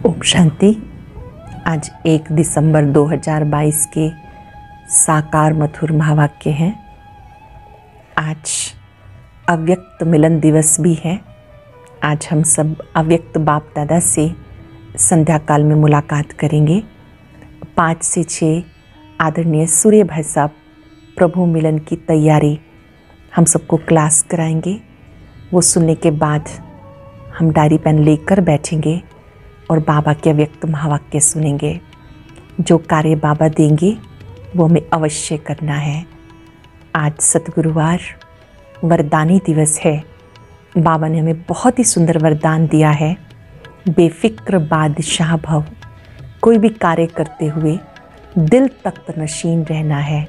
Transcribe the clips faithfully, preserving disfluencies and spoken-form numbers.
ओम शांति। आज एक दिसंबर दो हज़ार बाईस के साकार मधुर महावाक्य हैं। आज अव्यक्त मिलन दिवस भी है। आज हम सब अव्यक्त बाप दादा से संध्या काल में मुलाकात करेंगे। पाँच से छः आदरणीय सूर्य भाई साहब प्रभु मिलन की तैयारी हम सबको क्लास कराएंगे। वो सुनने के बाद हम डायरी पेन लेकर बैठेंगे और बाबा के अव्यक्त महावाक्य सुनेंगे। जो कार्य बाबा देंगे वो हमें अवश्य करना है। आज सतगुरुवार वरदानी दिवस है। बाबा ने हमें बहुत ही सुंदर वरदान दिया है, बेफिक्र बादशाह भव। कोई भी कार्य करते हुए दिल तख्त नशीन रहना है।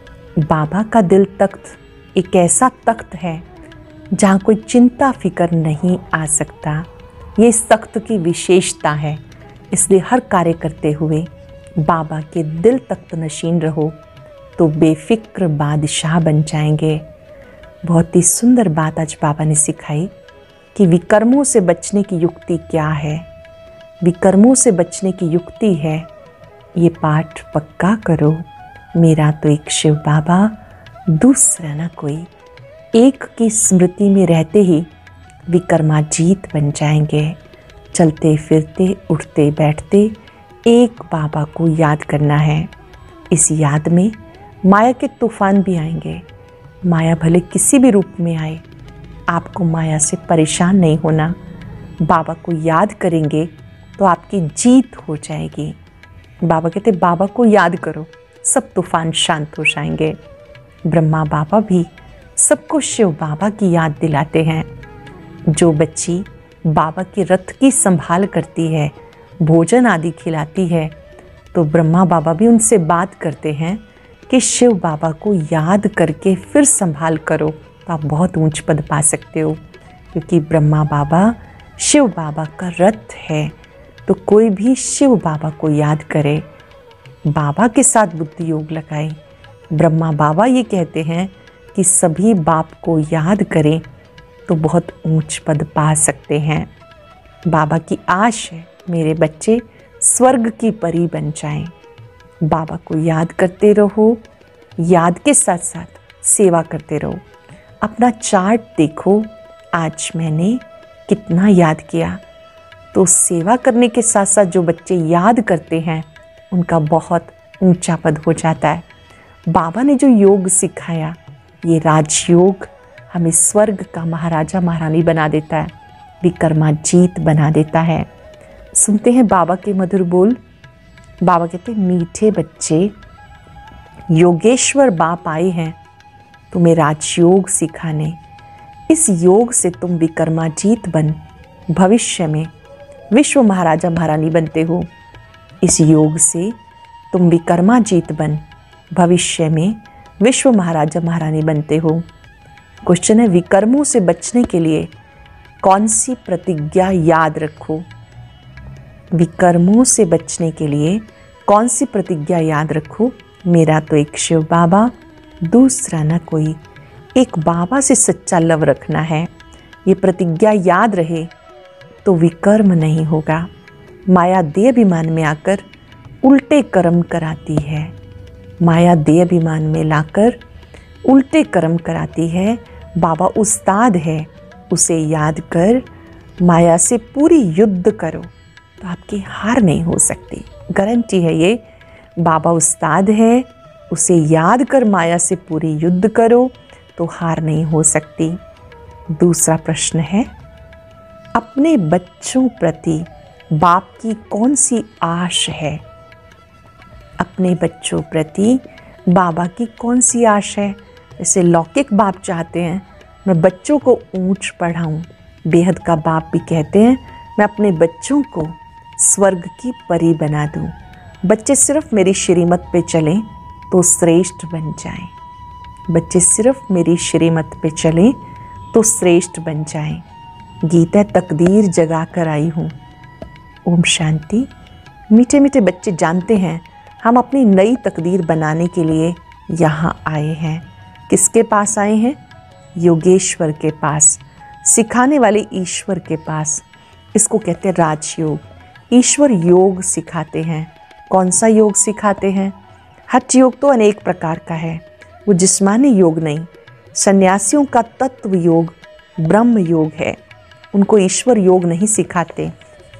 बाबा का दिल तख्त एक ऐसा तख्त है जहाँ कोई चिंता फिकर नहीं आ सकता। ये इस तख्त की विशेषता है। इसलिए हर कार्य करते हुए बाबा के दिल तख्त नशीन रहो तो बेफिक्र बादशाह बन जाएंगे। बहुत ही सुंदर बात आज बाबा ने सिखाई कि विकर्मों से बचने की युक्ति क्या है। विकर्मों से बचने की युक्ति है, ये पाठ पक्का करो, मेरा तो एक शिव बाबा दूसरा ना कोई। एक की स्मृति में रहते ही विकर्माजीत बन जाएंगे। चलते फिरते उठते बैठते एक बाबा को याद करना है। इस याद में माया के तूफान भी आएंगे। माया भले किसी भी रूप में आए, आपको माया से परेशान नहीं होना। बाबा को याद करेंगे तो आपकी जीत हो जाएगी। बाबा कहते बाबा को याद करो, सब तूफान शांत हो जाएंगे। ब्रह्मा बाबा भी सबको शिव बाबा की याद दिलाते हैं। जो बच्ची बाबा के रथ की संभाल करती है, भोजन आदि खिलाती है, तो ब्रह्मा बाबा भी उनसे बात करते हैं कि शिव बाबा को याद करके फिर संभाल करो तो आप बहुत ऊंच पद पा सकते हो। क्योंकि ब्रह्मा बाबा शिव बाबा का रथ है। तो कोई भी शिव बाबा को याद करे, बाबा के साथ बुद्धि योग लगाए। ब्रह्मा बाबा ये कहते हैं कि सभी बाप को याद करें तो बहुत ऊंच पद पा सकते हैं। बाबा की आश है मेरे बच्चे स्वर्ग की परी बन जाएं। बाबा को याद करते रहो, याद के साथ साथ सेवा करते रहो। अपना चार्ट देखो, आज मैंने कितना याद किया। तो सेवा करने के साथ साथ जो बच्चे याद करते हैं उनका बहुत ऊंचा पद हो जाता है। बाबा ने जो योग सिखाया, ये राजयोग हमें स्वर्ग का महाराजा महारानी बना देता है, विकर्माजीत बना देता है। सुनते हैं बाबा के मधुर बोल। बाबा कहते हैं, मीठे बच्चे, योगेश्वर बाप आए हैं तुम्हें राजयोग सिखाने। इस योग से तुम विकर्माजीत बन भविष्य में विश्व महाराजा महारानी बनते हो। इस योग से तुम विकर्माजीत बन भविष्य में विश्व महाराजा महारानी बनते हो। क्वेश्चन है, विकर्मों से बचने के लिए कौन सी प्रतिज्ञा याद रखो। विकर्मों से बचने के लिए कौन सी प्रतिज्ञा याद रखो। मेरा तो एक शिव बाबा दूसरा ना कोई। एक बाबा से सच्चा लव रखना है। ये प्रतिज्ञा याद रहे तो विकर्म नहीं होगा। माया देह अभिमान में आकर उल्टे कर्म कराती है। माया देह अभिमान में लाकर उल्टे कर्म कराती है। बाबा उस्ताद है, उसे याद कर माया से पूरी युद्ध करो तो आपकी हार नहीं हो सकती। गारंटी है ये। बाबा उस्ताद है, उसे याद कर माया से पूरी युद्ध करो तो हार नहीं हो सकती। दूसरा प्रश्न है, अपने बच्चों प्रति बाप की कौन सी आश है। अपने बच्चों प्रति बाबा की कौन सी आश है। जैसे लौकिक बाप चाहते हैं मैं बच्चों को ऊंच पढ़ाऊं। बेहद का बाप भी कहते हैं मैं अपने बच्चों को स्वर्ग की परी बना दूं। बच्चे सिर्फ मेरी श्रीमत पे चलें तो श्रेष्ठ बन जाएं। बच्चे सिर्फ मेरी श्रीमत पे चलें तो श्रेष्ठ बन जाएं। गीता तकदीर जगा कर आई हूँ। ओम शांति। मीठे मीठे बच्चे जानते हैं हम अपनी नई तकदीर बनाने के लिए यहाँ आए हैं। किसके पास आए हैं? योगेश्वर के पास, सिखाने वाले ईश्वर के पास। इसको कहते हैं राजयोग। ईश्वर योग सिखाते हैं। कौन सा योग सिखाते हैं? हठ योग तो अनेक प्रकार का है, वो जिस्मानी योग नहीं। सन्यासियों का तत्व योग ब्रह्म योग है, उनको ईश्वर योग नहीं सिखाते।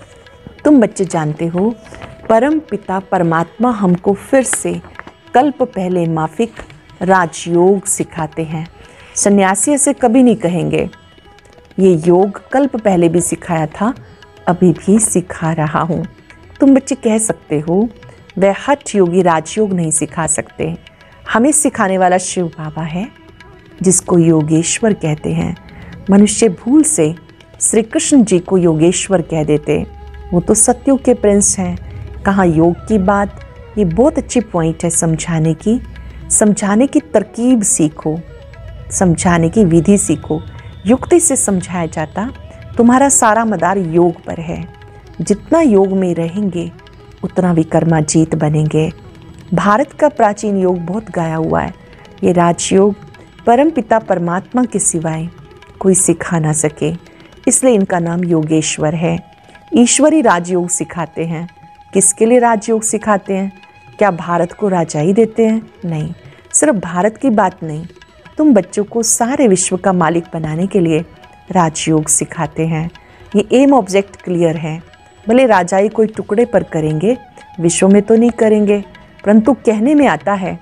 तुम बच्चे जानते हो, परम पिता परमात्मा हमको फिर से कल्प पहले माफिक राजयोग सिखाते हैं। सन्यासी ऐसे कभी नहीं कहेंगे। ये योग कल्प पहले भी सिखाया था, अभी भी सिखा रहा हूँ। तुम बच्चे कह सकते हो वह हठ योगी राजयोग नहीं सिखा सकते। हमें सिखाने वाला शिव बाबा है, जिसको योगेश्वर कहते हैं। मनुष्य भूल से श्री कृष्ण जी को योगेश्वर कह देते, वो तो सत्युग के प्रिंस हैं। कहाँ योग की बात? ये बहुत अच्छी पॉइंट है समझाने की। समझाने की तरकीब सीखो, समझाने की विधि सीखो। युक्ति से समझाया जाता, तुम्हारा सारा मदार योग पर है। जितना योग में रहेंगे उतना विक्रमाजीत बनेंगे। भारत का प्राचीन योग बहुत गाया हुआ है। ये राजयोग परम पिता परमात्मा के सिवाय कोई सिखा ना सके, इसलिए इनका नाम योगेश्वर है। ईश्वरी राजयोग सिखाते हैं। किसके लिए राजयोग सिखाते हैं? क्या भारत को राजाई देते हैं? नहीं, सिर्फ भारत की बात नहीं, तुम बच्चों को सारे विश्व का मालिक बनाने के लिए राजयोग सिखाते हैं। ये एम ऑब्जेक्ट क्लियर है। भले राजाई कोई टुकड़े पर करेंगे, विश्व में तो नहीं करेंगे, परंतु कहने में आता है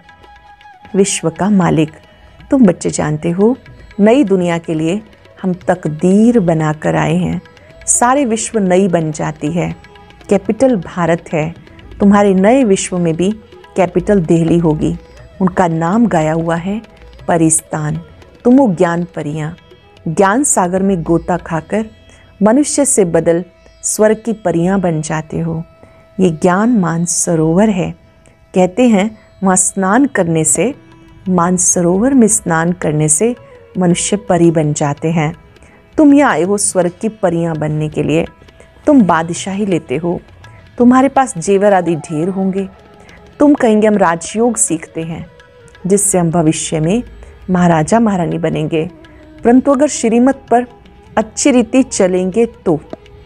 विश्व का मालिक। तुम बच्चे जानते हो, नई दुनिया के लिए हम तकदीर बनाकर आए हैं। सारे विश्व नई बन जाती है। कैपिटल भारत है, तुम्हारे नए विश्व में भी कैपिटल दिल्ली होगी। उनका नाम गाया हुआ है परिस्तान। तुम वो ज्ञान परियां, ज्ञान सागर में गोता खाकर मनुष्य से बदल स्वर्ग की परियां बन जाते हो। ये ज्ञान मानसरोवर है। कहते हैं वहाँ स्नान करने से, मानसरोवर में स्नान करने से मनुष्य परी बन जाते हैं। तुम यहाँ आए हो स्वर्ग की परियां बनने के लिए। तुम बादशाही लेते हो, तुम्हारे पास जेवर आदि ढेर होंगे। तुम कहेंगे हम राजयोग सीखते हैं, जिससे हम भविष्य में महाराजा महारानी बनेंगे। परंतु अगर श्रीमत पर अच्छी रीति चलेंगे तो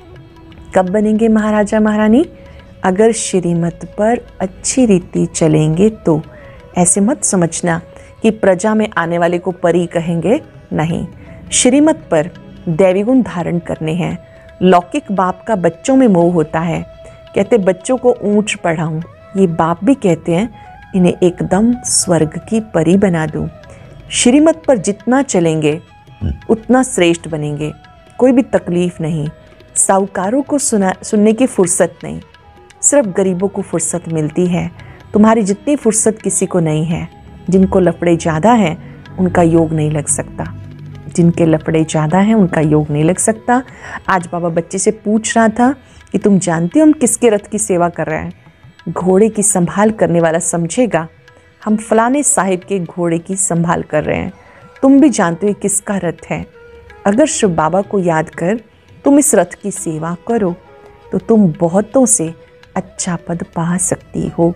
कब बनेंगे महाराजा महारानी? अगर श्रीमत पर अच्छी रीति चलेंगे तो। ऐसे मत समझना कि प्रजा में आने वाले को परी कहेंगे, नहीं। श्रीमत पर दैवी गुण धारण करने हैं। लौकिक बाप का बच्चों में मोह होता है, कहते बच्चों को ऊंच पढ़ाऊं। ये बाप भी कहते हैं इन्हें एकदम स्वर्ग की परी बना दूं। श्रीमत पर जितना चलेंगे उतना श्रेष्ठ बनेंगे। कोई भी तकलीफ नहीं। साहूकारों को सुना सुनने की फुर्सत नहीं, सिर्फ गरीबों को फुर्सत मिलती है। तुम्हारी जितनी फुर्सत किसी को नहीं है। जिनको लफड़े ज़्यादा हैं उनका योग नहीं लग सकता। जिनके लफड़े ज़्यादा हैं उनका योग नहीं लग सकता। आज बाबा बच्चे से पूछ रहा था कि तुम जानते हो हम किसके रथ की सेवा कर रहे हैं? घोड़े की संभाल करने वाला समझेगा हम फलाने साहिब के घोड़े की संभाल कर रहे हैं। तुम भी जानते हो किसका रथ है। अगर शिव बाबा को याद कर तुम इस रथ की सेवा करो तो तुम बहुतों से अच्छा पद पा सकती हो।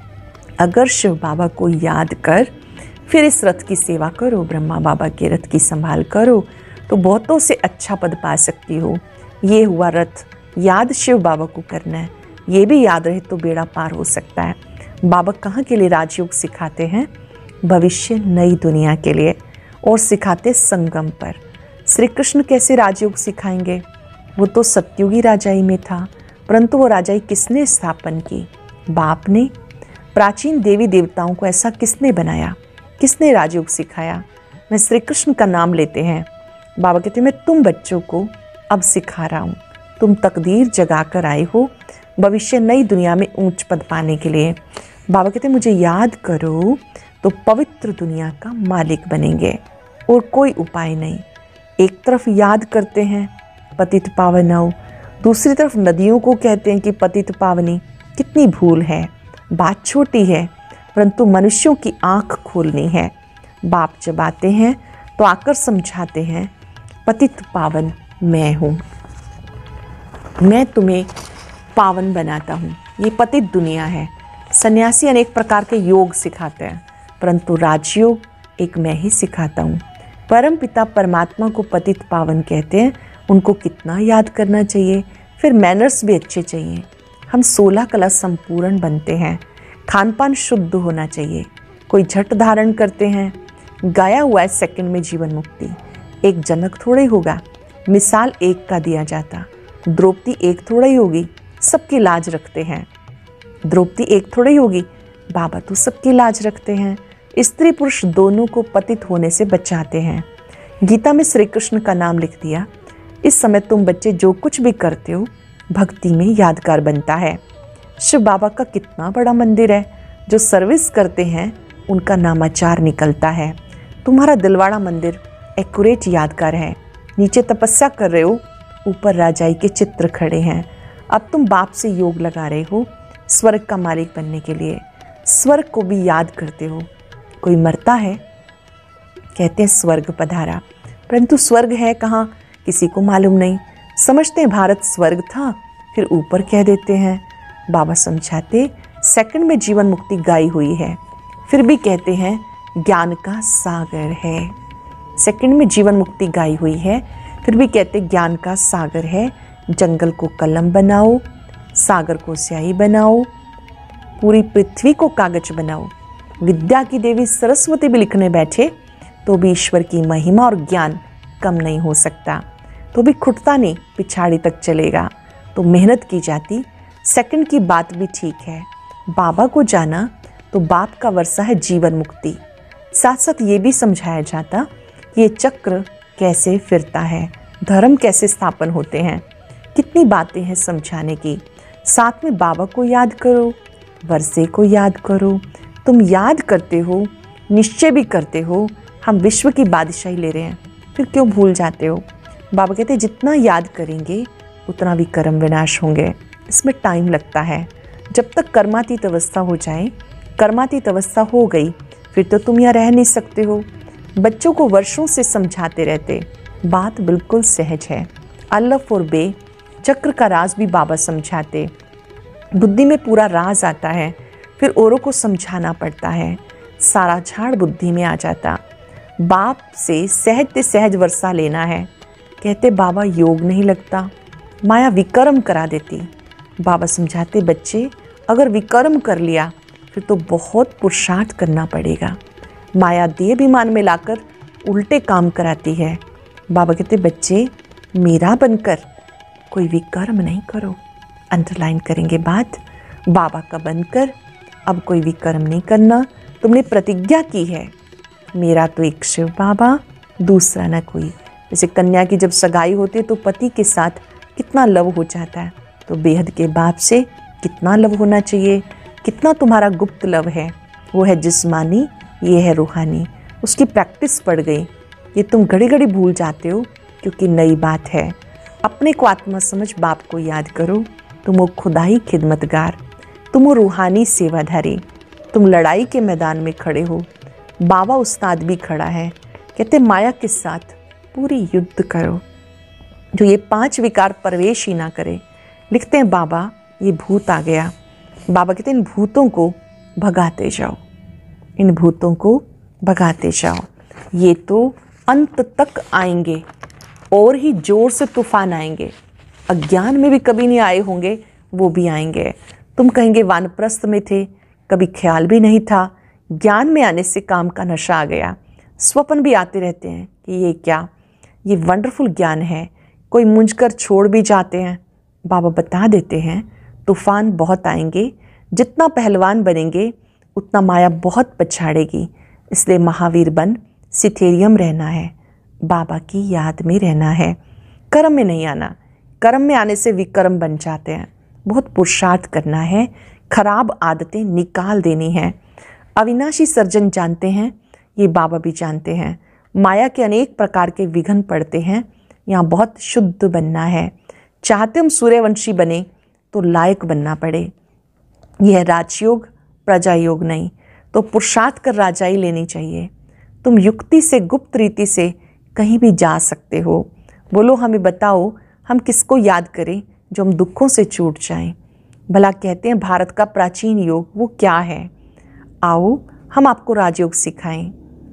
अगर शिव बाबा को याद कर फिर इस रथ की सेवा करो, ब्रह्मा बाबा के रथ की संभाल करो, तो बहुतों से अच्छा पद पा सकती हो। ये हुआ रथ, याद शिव बाबा को करना है। ये भी याद रहे तो बेड़ा पार हो सकता है। बाबा कहाँ के लिए राजयोग सिखाते हैं? भविष्य नई दुनिया के लिए, और सिखाते संगम पर। श्री कृष्ण कैसे राजयोग सिखाएंगे? वो तो सत्युगी राजाई में था, परंतु वो राजाई किसने स्थापन की? बाप ने। प्राचीन देवी देवताओं को ऐसा किसने बनाया? किसने राजयोग सिखाया? मैं श्री कृष्ण का नाम लेते हैं। बाबा कहते हैं मैं तुम बच्चों को अब सिखा रहा हूँ। तुम तकदीर जगा कर आए हो भविष्य नई दुनिया में ऊंच पद पाने के लिए। बाबा कहते हैं मुझे याद करो तो पवित्र दुनिया का मालिक बनेंगे, और कोई उपाय नहीं। एक तरफ याद करते हैं पतित पावनौ, दूसरी तरफ नदियों को कहते हैं कि पतित पावनी। कितनी भूल है। बात छोटी है, परंतु मनुष्यों की आंख खोलनी है। बाप जब आते हैं तो आकर समझाते हैं पतित पावन मैं हूँ, मैं तुम्हें पावन बनाता हूँ। ये पतित दुनिया है। सन्यासी अनेक प्रकार के योग सिखाते हैं, परंतु राजयोग एक मैं ही सिखाता हूँ। परम पिता परमात्मा को पतित पावन कहते हैं। उनको कितना याद करना चाहिए? फिर मैनर्स भी अच्छे चाहिए। हम सोलह कला संपूर्ण बनते हैं। खान पान शुद्ध होना चाहिए। कोई झट धारण करते हैं। गाया हुआ है सेकंड में जीवन मुक्ति। एक जनक थोड़ा ही होगा, मिसाल एक का दिया जाता। द्रौपदी एक थोड़ा ही होगी, सबकी लाज रखते हैं। द्रौपदी एक थोड़ा ही होगी, बाबा तो सबकी लाज रखते हैं। स्त्री पुरुष दोनों को पतित होने से बचाते हैं। गीता में श्री कृष्ण का नाम लिख दिया। इस समय तुम बच्चे जो कुछ भी करते हो भक्ति में यादगार बनता है। शिव बाबा का कितना बड़ा मंदिर है। जो सर्विस करते हैं उनका नामाचार निकलता है। तुम्हारा दिलवाड़ा मंदिर एक्यूरेट यादगार है। नीचे तपस्या कर रहे हो, ऊपर राजाई के चित्र खड़े हैं। अब तुम बाप से योग लगा रहे हो स्वर्ग का मालिक बनने के लिए। स्वर्ग को भी याद करते हो। कोई मरता है, कहते हैं स्वर्ग पधारा, परंतु स्वर्ग है कहाँ किसी को मालूम नहीं। समझते हैं भारत स्वर्ग था, फिर ऊपर कह देते हैं। बाबा समझाते सेकंड में जीवन मुक्ति गाई हुई है, फिर भी कहते हैं ज्ञान का सागर है। सेकंड में जीवन मुक्ति गाई हुई है, फिर भी कहते ज्ञान का सागर है। जंगल को कलम बनाओ, सागर को स्याही बनाओ, पूरी पृथ्वी को कागज बनाओ। विद्या की देवी सरस्वती भी लिखने बैठे तो भी ईश्वर की महिमा और ज्ञान कम नहीं हो सकता। तो भी खुटता नहीं, पिछाड़ी तक चलेगा। तो मेहनत की जाती। सेकंड की बात भी ठीक है। बाबा को जाना तो बाप का वर्षा है जीवन मुक्ति। साथ साथ ये भी समझाया जाता कि ये चक्र कैसे फिरता है, धर्म कैसे स्थापन होते हैं। कितनी बातें हैं समझाने की। साथ में बाबा को याद करो, वर्षे को याद करो। तुम याद करते हो, निश्चय भी करते हो हम विश्व की बादशाही ले रहे हैं, फिर क्यों भूल जाते हो। बाबा कहते हैं जितना याद करेंगे उतना भी कर्म विनाश होंगे। इसमें टाइम लगता है। जब तक कर्मातीत अवस्था हो जाए, कर्मातीत अवस्था हो गई फिर तो तुम यहाँ रह नहीं सकते हो। बच्चों को वर्षों से समझाते रहते, बात बिल्कुल सहज है। अल्लाह और बे चक्र का राज भी बाबा समझाते। बुद्धि में पूरा राज आता है, फिर औरों को समझाना पड़ता है। सारा झाड़ बुद्धि में आ जाता। बाप से सहज से सहज वर्षा लेना है। कहते बाबा योग नहीं लगता, माया विकर्म करा देती। बाबा समझाते बच्चे अगर विकर्म कर लिया फिर तो बहुत पुरुषार्थ करना पड़ेगा। माया देह अभिमान में लाकर उल्टे काम कराती है। बाबा कहते बच्चे मेरा बनकर कोई विकर्म नहीं करो। अंडरलाइन करेंगे बात, बाबा का बनकर अब कोई विकर्म नहीं करना। तुमने प्रतिज्ञा की है, मेरा तो एक शिव बाबा, दूसरा न कोई। जैसे कन्या की जब सगाई होती है तो पति के साथ कितना लव हो जाता है, तो बेहद के बाप से कितना लव होना चाहिए। कितना तुम्हारा गुप्त लव है, वो है जिस्मानी, ये है रूहानी। उसकी प्रैक्टिस पड़ गई। ये तुम घड़ी घड़ी भूल जाते हो क्योंकि नई बात है। अपने को आत्मा समझ बाप को याद करो। तुम हो खुदाई खिदमतगार, तुम हो रूहानी सेवाधारी। तुम लड़ाई के मैदान में खड़े हो, बाबा उस्ताद भी खड़ा है। कहते माया के साथ पूरी युद्ध करो, जो ये पांच विकार प्रवेश ही ना करे। लिखते हैं बाबा ये भूत आ गया। बाबा कहते इन भूतों को भगाते जाओ, इन भूतों को भगाते जाओ। ये तो अंत तक आएंगे और ही जोर से तूफान आएंगे। अज्ञान में भी कभी नहीं आए होंगे, वो भी आएंगे। तुम कहेंगे वानप्रस्थ में थे, कभी ख्याल भी नहीं था। ज्ञान में आने से काम का नशा आ गया। स्वप्न भी आते रहते हैं कि ये क्या, ये वंडरफुल ज्ञान है। कोई मुंझ कर छोड़ भी जाते हैं। बाबा बता देते हैं तूफान बहुत आएंगे। जितना पहलवान बनेंगे उतना माया बहुत पछाड़ेगी। इसलिए महावीर बन सिथेरियम रहना है, बाबा की याद में रहना है। कर्म में नहीं आना। कर्म में आने से विकर्म बन जाते हैं। बहुत पुरुषार्थ करना है, खराब आदतें निकाल देनी है। अविनाशी सर्जन जानते हैं, ये बाबा भी जानते हैं। माया के अनेक प्रकार के विघ्न पड़ते हैं। यहाँ बहुत शुद्ध बनना है। चाहते हम सूर्यवंशी बने तो लायक बनना पड़े। यह राजयोग, प्रजा योग नहीं। तो पुरुषार्थ कर राजाई लेनी चाहिए। तुम युक्ति से, गुप्त रीति से कहीं भी जा सकते हो। बोलो हमें बताओ हम किसको याद करें जो हम दुखों से छूट जाएं। भला कहते हैं भारत का प्राचीन योग वो क्या है। आओ हम आपको राजयोग सिखाएं।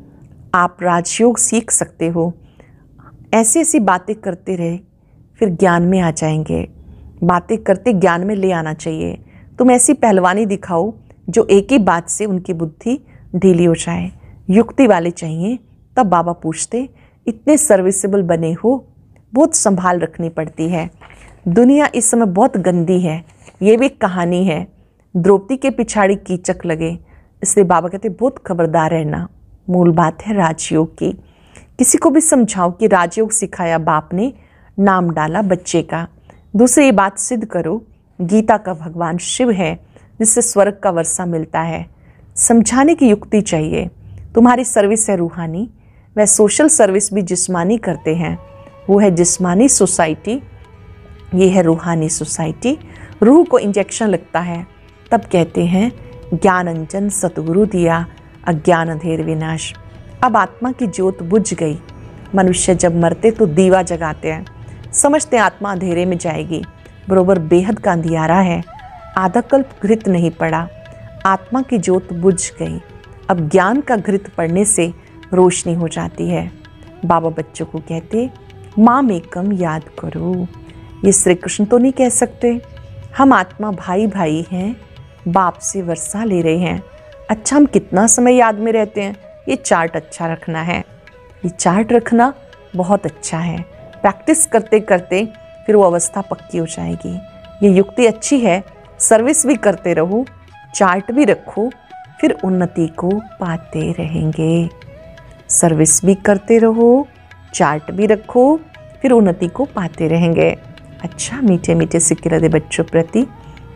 आप राजयोग सीख सकते हो। ऐसी ऐसी बातें करते रहे फिर ज्ञान में आ जाएंगे। बातें करते ज्ञान में ले आना चाहिए। तुम ऐसी पहलवानी दिखाओ जो एक ही बात से उनकी बुद्धि ढीली हो जाए। युक्ति वाले चाहिए। तब बाबा पूछते, इतने सर्विसेबल बने हो, बहुत संभाल रखनी पड़ती है। दुनिया इस समय बहुत गंदी है, ये भी कहानी है। द्रौपदी के पिछाड़ी कीचक लगे, इसलिए बाबा कहते बहुत खबरदार रहना। मूल बात है राजयोग की। किसी को भी समझाओ कि राजयोग सिखाया बाप ने, नाम डाला बच्चे का। दूसरी बात सिद्ध करो, गीता का भगवान शिव है जिससे स्वर्ग का वर्षा मिलता है। समझाने की युक्ति चाहिए। तुम्हारी सर्विस है रूहानी, वह सोशल सर्विस भी जिस्मानी करते हैं। वो है जिस्मानी सोसाइटी, ये है रूहानी सोसाइटी। रूह को इंजेक्शन लगता है, तब कहते हैं ज्ञान अंजन सतगुरु दिया, अज्ञान अंधेर विनाश। अब आत्मा की ज्योत बुझ गई। मनुष्य जब मरते तो दीवा जगाते हैं, समझते आत्मा अंधेरे में जाएगी। बरोबर बेहद का अंधियारा है, आधा कल्प घृत नहीं पड़ा, आत्मा की ज्योत बुझ गई। अब ज्ञान का घृत पड़ने से रोशनी हो जाती है। बाबा बच्चों को कहते, माम एकम याद करो। ये श्री कृष्ण तो नहीं कह सकते। हम आत्मा भाई भाई हैं, बाप से वर्षा ले रहे हैं। अच्छा, हम कितना समय याद में रहते हैं, ये चार्ट अच्छा रखना है। ये चार्ट रखना बहुत अच्छा है। प्रैक्टिस करते करते फिर वो अवस्था पक्की हो जाएगी। ये युक्ति अच्छी है। सर्विस भी करते रहो, चार्ट भी रखो, फिर उन्नति को पाते रहेंगे। सर्विस भी करते रहो, चार्ट भी रखो, फिर उन्नति को पाते रहेंगे। अच्छा, मीठे मीठे सिक्के रहे बच्चों प्रति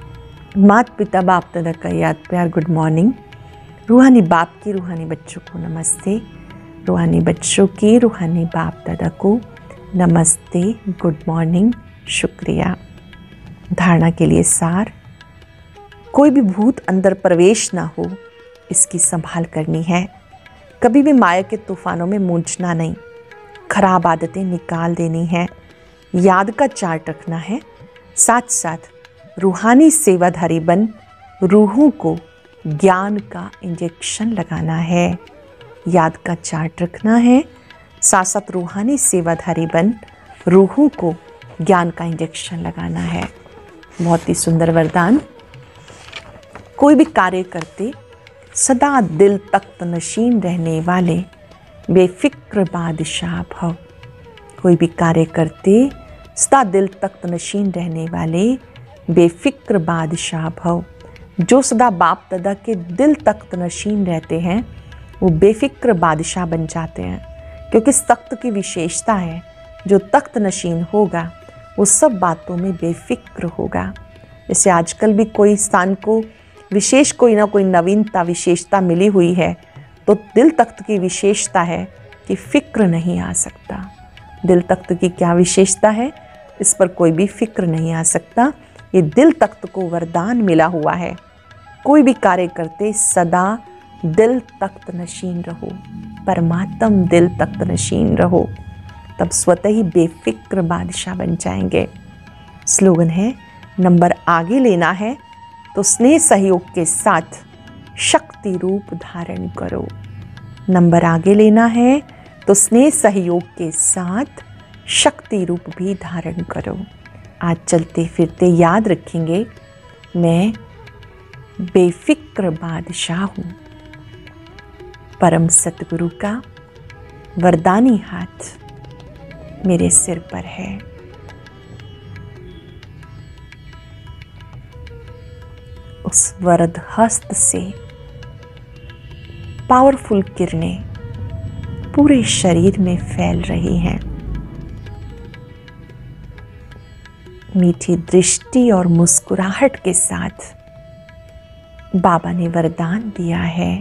माता पिता बाप दादा का याद प्यार गुड मॉर्निंग। रूहानी बाप की रूहानी बच्चों को नमस्ते। रूहानी बच्चों की रूहानी बाप दादा को नमस्ते, गुड मॉर्निंग, शुक्रिया। धारणा के लिए सार, कोई भी भूत अंदर प्रवेश ना हो, इसकी संभाल करनी है। कभी भी माया के तूफानों में मूंझना नहीं, खराब आदतें निकाल देनी है, याद का चार्ट रखना है। साथ साथ रूहानी सेवाधारी बन रूहों को ज्ञान का इंजेक्शन लगाना है। याद का चार्ट रखना है, साथ साथ रूहानी सेवाधारी बन रूहों को ज्ञान का इंजेक्शन लगाना है। बहुत ही सुंदर वरदान। कोई भी कार्य करते सदा दिल तख्त नशीन रहने वाले बेफिक्र बादशाह भव। कोई भी कार्य करते सदा दिल तख्त नशीन रहने वाले बेफिक्र बादशाह भव। जो सदा बाप दादा के दिल तख्त नशीन रहते हैं वो बेफिक्र बादशाह बन जाते हैं, क्योंकि इस तख्त की विशेषता है, जो तख्त नशीन होगा वो सब बातों में बेफिक्र होगा। जैसे आजकल भी कोई स्थान को विशेष कोई ना कोई नवीनता विशेषता मिली हुई है, तो दिल तख्त की विशेषता है कि फिक्र नहीं आ सकता। दिल तख्त की क्या विशेषता है, इस पर कोई भी फिक्र नहीं आ सकता। ये दिल तख्त को वरदान मिला हुआ है। कोई भी कार्य करते सदा दिल तख्त नशीन रहो, परमात्म दिल तख्त नशीन रहो, तब स्वतः ही बेफिक्र बादशाह बन जाएंगे। स्लोगन है, नंबर आगे लेना है तो स्नेह सहयोग के साथ शक्ति रूप धारण करो। नंबर आगे लेना है तो स्नेह सहयोग के साथ शक्ति रूप भी धारण करो। आज चलते फिरते याद रखेंगे, मैं बेफिक्र बादशाह हूँ। परम सतगुरु का वरदानी हाथ मेरे सिर पर है। उस वरद हस्त से पावरफुल किरणें पूरे शरीर में फैल रही हैं। मीठी दृष्टि और मुस्कुराहट के साथ बाबा ने वरदान दिया है,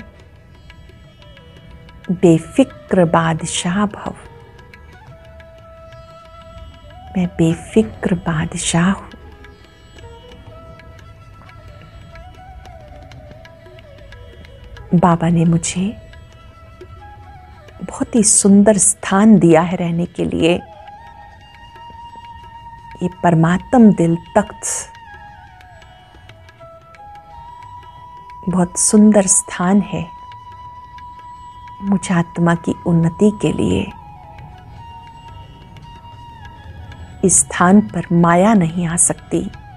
बेफिक्र बादशाह भव। मैं बेफिक्र बादशाह हूं। बाबा ने मुझे बहुत ही सुंदर स्थान दिया है रहने के लिए। ये परमात्म दिल तख्त बहुत सुंदर स्थान है मुझ आत्मा की उन्नति के लिए। इस स्थान पर माया नहीं आ सकती।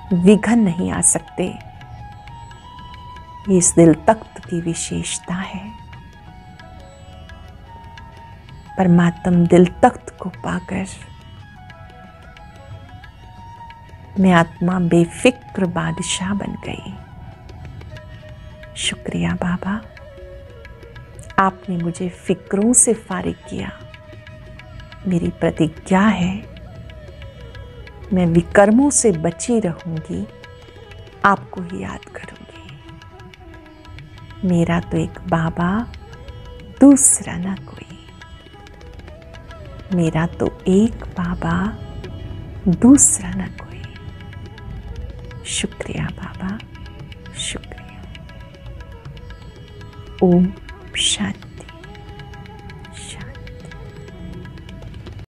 विघन नहीं आ सकते। ये इस दिल तख्त की विशेषता है। परमात्म दिल तख्त को पाकर मैं आत्मा बेफिक्र बादशाह बन गई। शुक्रिया बाबा, आपने मुझे फिक्रों से फारिग किया। मेरी प्रतिज्ञा है मैं विकर्मों से बची रहूंगी, आपको ही याद करूंगी। मेरा तो एक बाबा, दूसरा ना कोई। मेरा तो एक बाबा, दूसरा ना कोई। शुक्रिया बाबा, शुक्रिया। ओम शांति।